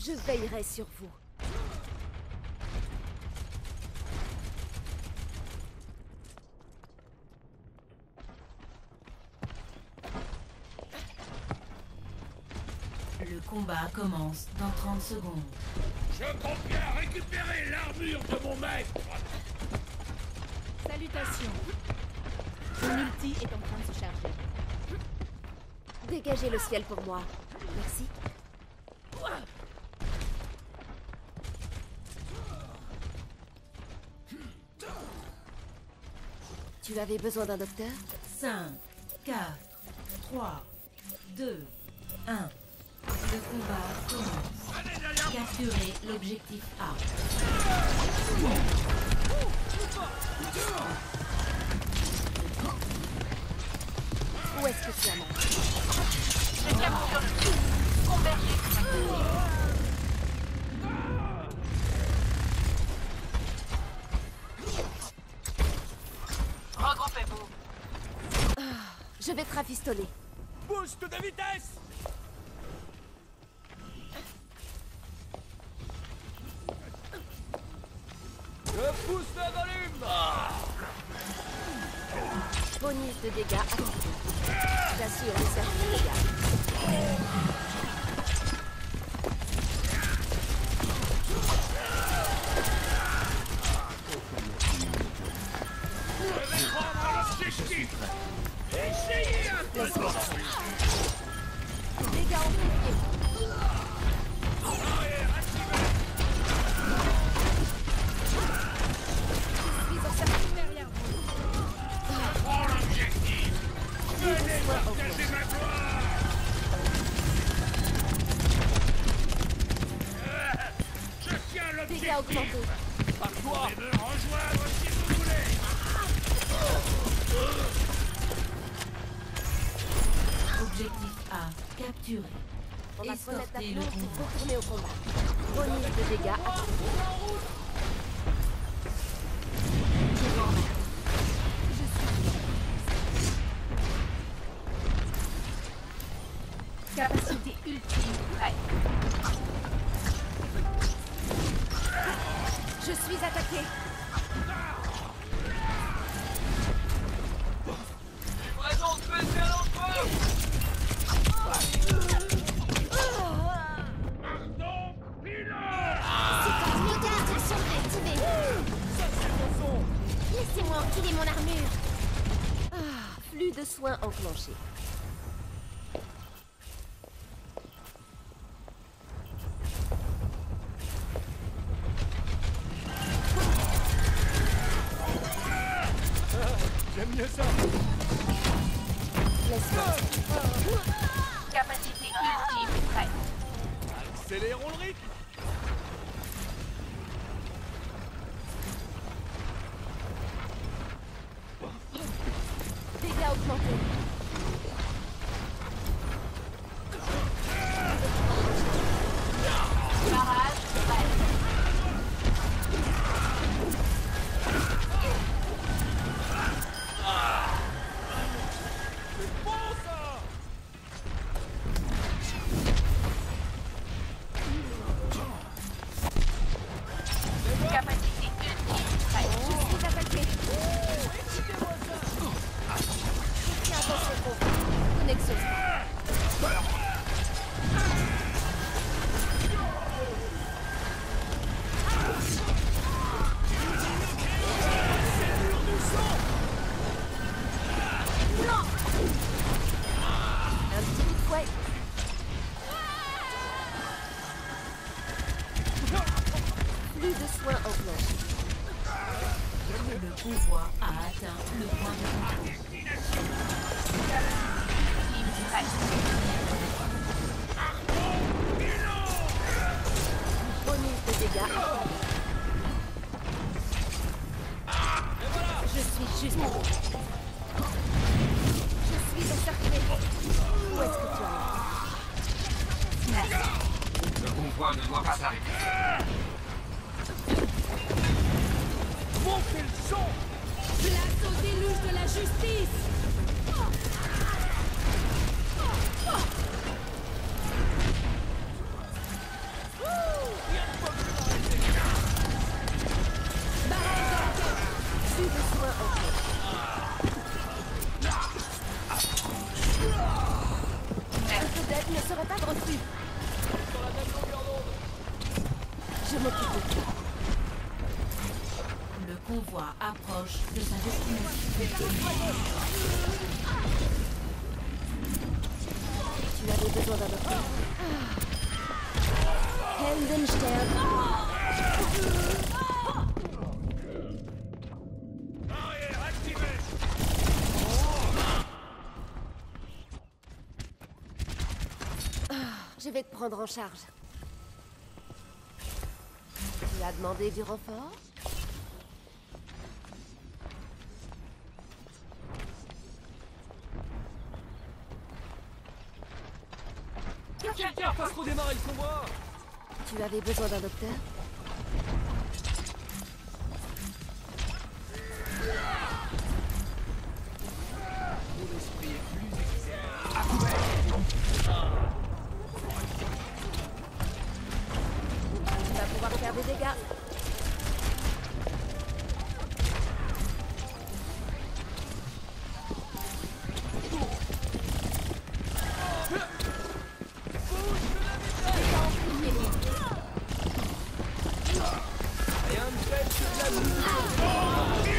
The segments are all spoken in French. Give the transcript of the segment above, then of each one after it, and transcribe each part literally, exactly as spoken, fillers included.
Je veillerai sur vous. Le combat commence dans trente secondes. Je compte bien récupérer l'armure de mon maître. Salutations. Mon ulti est en train de se charger. Dégagez le ciel pour moi. Merci. Tu avais besoin d'un docteur? cinq, quatre, trois, deux, un. Le combat commence. Capturez l'objectif A. Où est-ce que tu as mal? Je capture le tout. Convergez sur ma cible. Regroupez-vous. Je vais te rafistoler. Boost de vitesse. Je pousse le volume. Bonus de dégâts activé. J'assure les services de dégâts. Je vais prendre l'objectif. Essayez un peu. Laisse-moi. Dégâts amplifiés. Arrière, activez. Je suis encerclé derrière vous. Prends l'objectif. Venez partager ma gloire. Euh, Je tiens l'objectif. Dégâts augmentés. Par toi. Vous pouvez me rejoindre si vous voulez. Objectif A capturé. On va se remettre Escortez d'aplomb le pour convoi. retourner au combat. Bonus de dégâts activé. Capacité ultime prête. Je suis attaqué. Livraison spéciale en feu. Pardon, pilote. Mes gardes sont activés. Laissez-moi enfiler mon armure. Ah, flux de soins enclenché. J'aime mieux ça. Laisse-moi. Capacité ultime prête. Accélérons le rythme. Dégâts augmentés. Barrage prête. C'est bon ça. Capacité ultime prête. Je suis attaqué. Tiens, attention, gros. Connexion. Un petit coup de fouet. Plus de soins enclenchés. Le convoi a atteint le point de contrôle. Ultime prête. Bonus de dégâts. Je suis juste. Je suis encerclé. Où est-ce que tu en es? Le convoi ne doit pas s'arrêter. Montez le son. Place au déluge de la justice. convoi approche de sa destination. Tu avais besoin d'un docteur. Heldenstern. Barrière activée. Je vais te prendre en charge. Tu as demandé du renfort? Quelqu'un fasse redémarrer le convoi. Tu avais besoin d'un docteur? Mon esprit est plus exercé. Tu vas pouvoir faire des dégâts. Rien de tel que de la musique.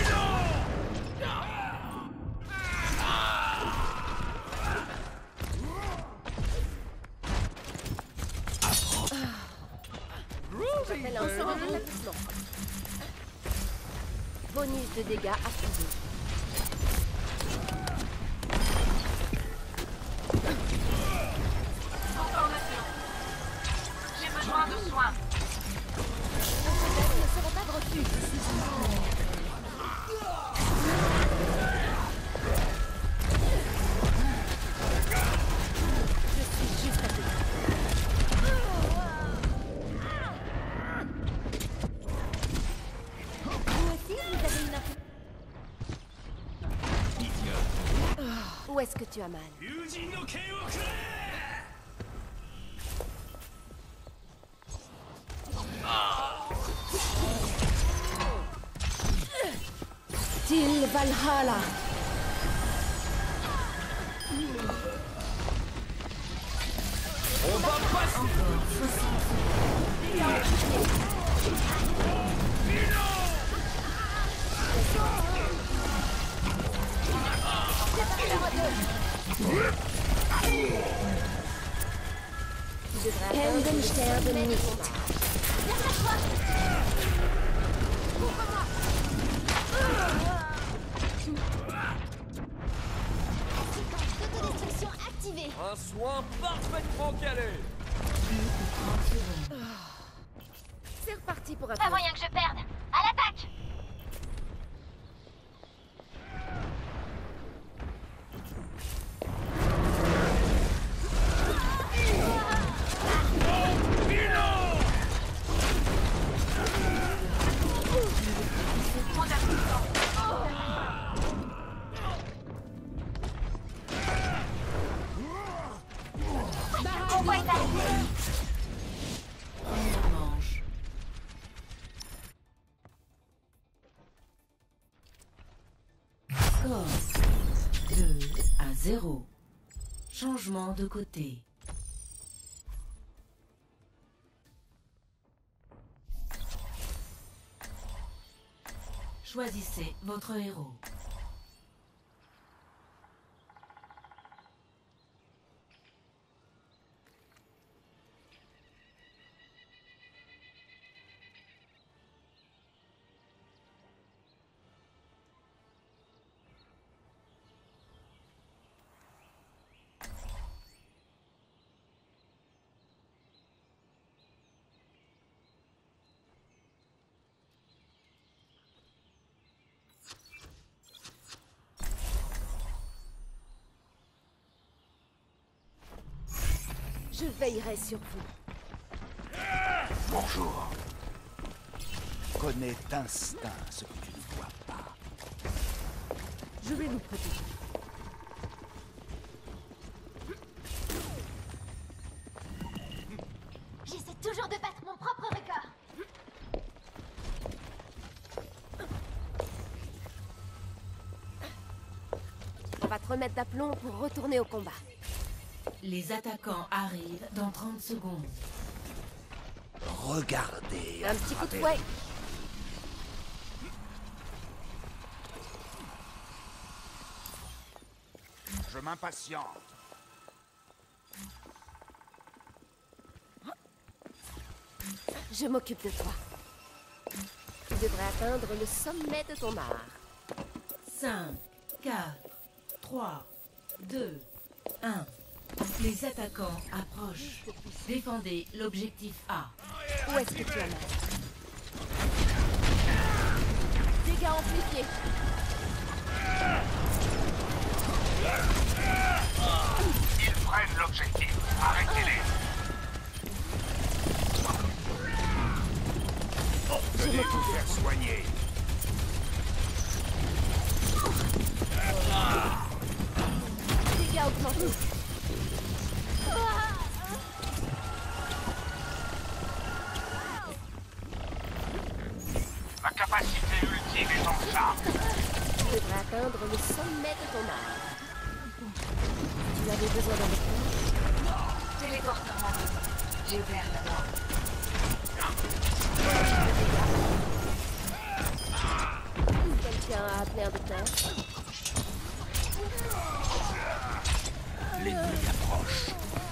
J'appelle un sort d'avertissement. Bonus de dégâts activé. Information. J'ai besoin de soins. Ils ne seront pas reçus. Je suis juste à côté. Vous aussi, vous avez une info. Où est-ce que tu as mal? 友人の剣をくれ。 Til Valhalla. On va passer. Heldenstern nicht. Autodestruction activée. Un soin parfaitement calé. C'est reparti pour un Pas tour. moyen que je perde. À l'attaque. Convoi est arrivé. Première manche. Score deux à zéro. Changement de côté. Choisissez votre héros. Je veillerai sur vous. Bonjour. Connais d'instinct ce que tu ne vois pas. Je vais vous protéger. J'essaie toujours de battre mon propre record. On va te remettre d'aplomb pour retourner au combat. Les attaquants arrivent dans trente secondes. Regardez. Un petit coup de fouet. je m'impatiente. Je m'occupe de toi. Tu devrais atteindre le sommet de ton art. cinq, quatre, trois, deux, un. Les attaquants approchent. Défendez l'objectif A. Où est-ce que tu en es? Dégâts amplifiés. Ils prennent l'objectif. Arrêtez-les. Venez vous faire soigner. Dégâts augmentés. Ma capacité ultime est en charge. Tu devrais atteindre le sommet de ton art. Tu avais besoin d'un effort? Téléportement. J'ai ouvert la porte. Quelqu'un a appelé un docteur? L'ennemi approche.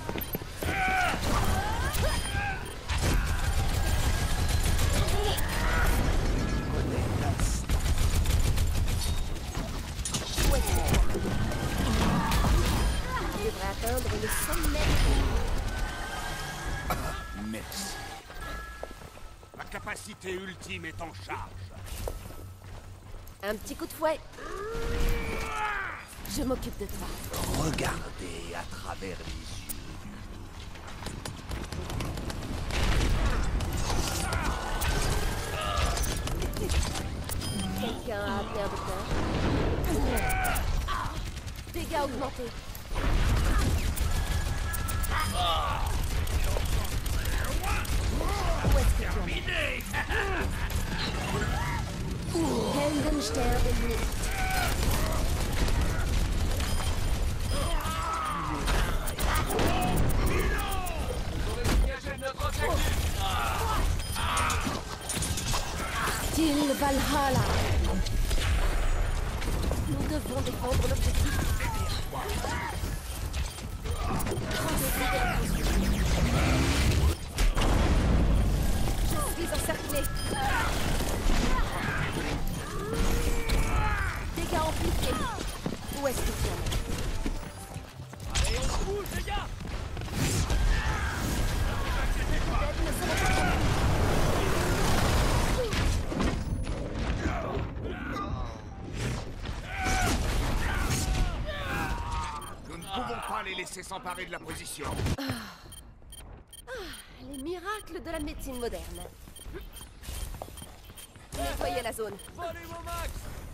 Où est-ce que tu en es? Tu devrais atteindre le sommet de ton art. Merci. Ma capacité ultime est en charge. Un petit coup de fouet. Je m'occupe de toi. Regardez à travers les yeux. Quelqu'un a appelé un docteur? Dégâts augmentés. Où est-ce que tu en es? Heldenstern nicht. Till Valhalla. Nous devons défendre l'objectif. Je suis encerclé. Dégâts amplifiés. Où est-ce que tu en es? Allez, on se bouge, les gars! Peut-être ne serait pas compris. Nous ne pouvons pas les laisser s'emparer de la position. Les miracles de la médecine moderne. Nettoyez la zone. Volez vos max!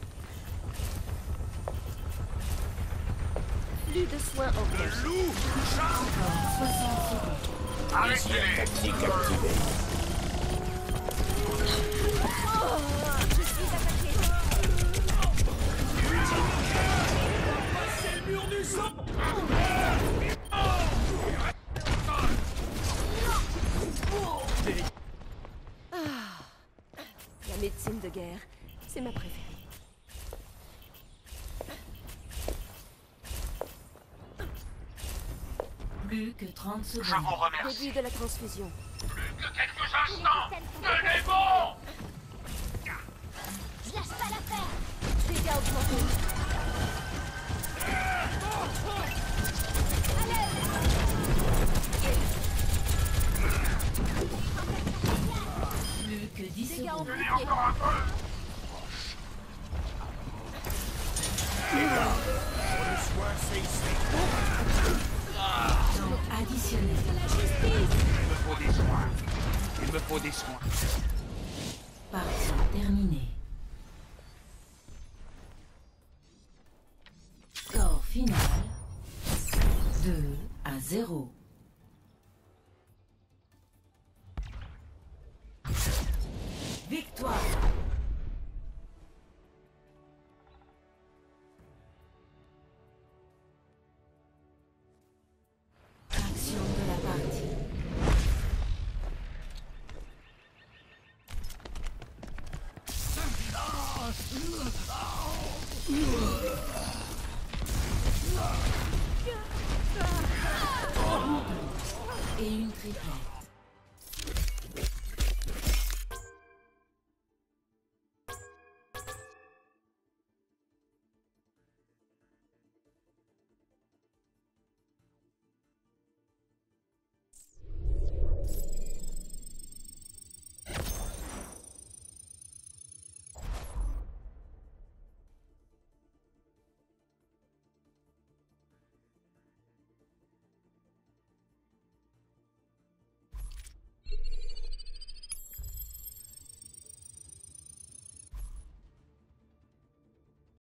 Plus de soins enclenchés. Loup! Arrêtez-les! Tactique activée. Je suis attaqué. C'est le mur du sang! La médecine de guerre, c'est ma préférée. Plus que trente Je secondes. vous remercie. Début de la transfusion. Plus que quelques instants. Tenez bon! Je lâche pas l'affaire. Dégâts augmentés. Plus que dix Dégâts secondes. amplifiés. Encore un peu. Le soin, c'est ici. Temps additionnel. Il me faut des soins. Il me faut des soins. Partie terminée. Score final. deux à zéro. Victoire. Action de la partie. Ah triplé.